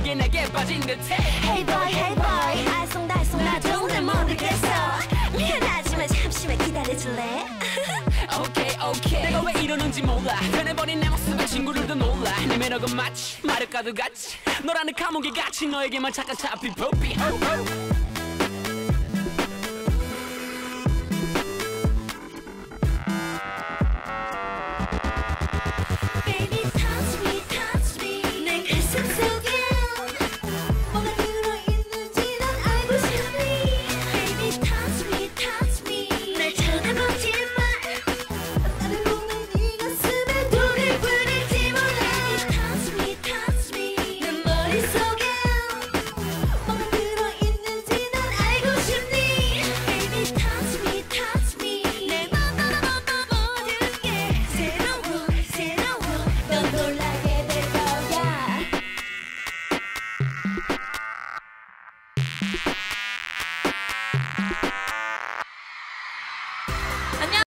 이게 내게 빠진 듯해. Hey boy, hey boy, 알쏭달쏭 나도 날 모르겠어. 미안하지만 잠시만 기다려줄래? 오케이 오케이. 내가 왜 이러는지 몰라. 변해버린 내 모습에 친구들도 놀라. 내 매력은 마치 마력과도 같이 너라는 감옥에 갇힌 너에게만 잠깐 잡힌 뽀삐.